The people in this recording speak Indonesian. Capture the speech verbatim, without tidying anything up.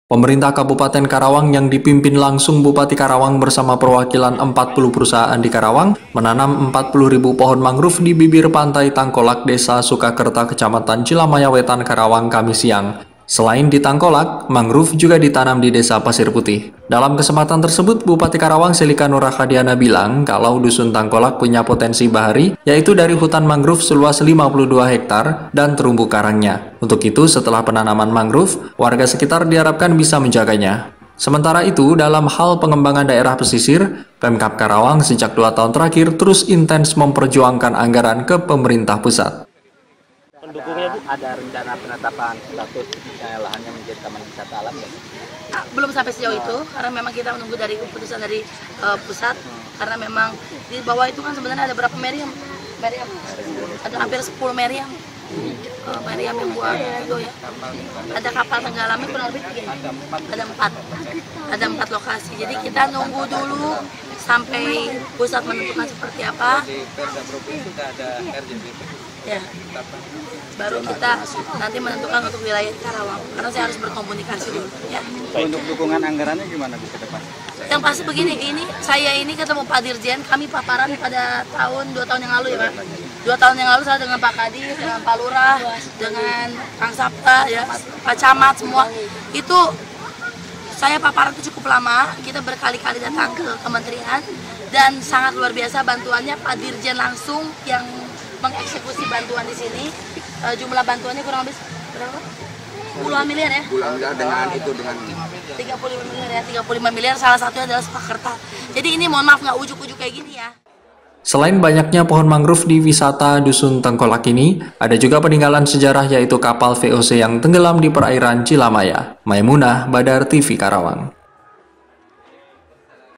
Pemerintah Kabupaten Karawang yang dipimpin langsung Bupati Karawang bersama perwakilan empat puluh perusahaan di Karawang menanam empat puluh ribu pohon mangrove di bibir pantai Tangkolak, Desa Sukakerta, Kecamatan Cilamaya Wetan, Karawang, Kamis siang. Selain di Tangkolak, mangrove juga ditanam di Desa Pasir Putih. Dalam kesempatan tersebut, Bupati Karawang Selika Nurahadiana bilang kalau Dusun Tangkolak punya potensi bahari, yaitu dari hutan mangrove seluas lima puluh dua hektar dan terumbu karangnya. Untuk itu, setelah penanaman mangrove, warga sekitar diharapkan bisa menjaganya. Sementara itu, dalam hal pengembangan daerah pesisir, Pemkab Karawang sejak dua tahun terakhir terus intens memperjuangkan anggaran ke pemerintah pusat. Pendukungnya Bu, ada rencana penetapan status eh, lahannya menjadi taman wisata alam ya? Nah, belum sampai sejauh itu karena memang kita menunggu dari keputusan dari uh, pusat, karena memang di bawah itu kan sebenarnya ada berapa meriam? Meriam. Ada hampir sepuluh meriam. Uh, meriam yang buat itu ya. Ada kapal tenggelamnya kurang lebih tiga. Ada empat. Ada empat lokasi. Jadi kita nunggu dulu sampai pusat menentukan seperti apa. Ya, baru kita nanti menentukan untuk wilayah Karawang, karena saya harus berkomunikasi dulu ya. Untuk dukungan anggarannya gimana Bu ke depan? Yang pasti begini, ini saya ini ketemu Pak Dirjen, kami paparan pada tahun dua tahun yang lalu ya Pak. Dua tahun yang lalu saya dengan Pak Kadis, dengan Pak Lurah, dengan Kang Sapta, ya, Pak Camat semua. Itu saya paparan itu cukup lama, kita berkali-kali datang ke kementerian dan sangat luar biasa bantuannya. Pak Dirjen langsung yang mengeksekusi bantuan di sini. Uh, jumlah bantuannya kurang lebih berapa? Puluhan miliar ya? Puluhan miliar dengan itu dengan tiga puluh lima miliar ya, tiga puluh lima miliar, salah satunya adalah Sukakerta. Jadi ini mohon maaf nggak ujuk-ujuk kayak gini ya. Selain banyaknya pohon mangrove di wisata Dusun Tangkolak ini, ada juga peninggalan sejarah yaitu kapal V O C yang tenggelam di perairan Cilamaya. Maimunah, Badar T V Karawang.